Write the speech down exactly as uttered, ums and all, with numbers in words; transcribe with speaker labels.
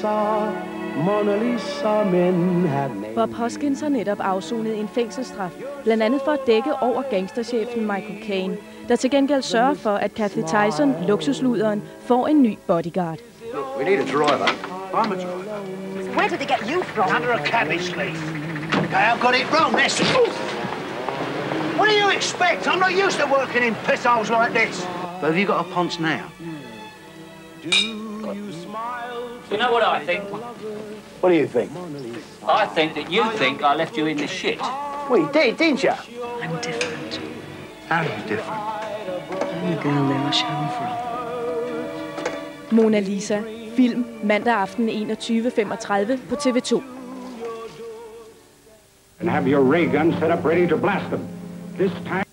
Speaker 1: Lisa, Mona Lisa, men have names.
Speaker 2: Bob Hoskins har netop afsonet en fængselsstraf, blandt andet for at dække over gangsterchefen Michael Caine, der til gengæld sørger for, at Kathy Tyson, luksusluderen, får en ny bodyguard.
Speaker 3: Look, we need a driver. I'm a driver.
Speaker 4: Where did they get you from?
Speaker 3: Under a cabbage leaf. Okay, I've got it wrong, this. What do you expect? I'm not used to working in pissholes like this. But have you got a ponce now?
Speaker 5: You know what I think?
Speaker 3: What do you think?
Speaker 5: I think that you think I left you in the shit.
Speaker 3: Well, you did, didn't you?
Speaker 4: I'm different.
Speaker 3: How are you different?
Speaker 4: I'm the girl they rush home from.
Speaker 2: Mona Lisa. Film mandag aften enogtyve femogtredive på T V to.
Speaker 6: And have your ray gun set up ready to blast them. This time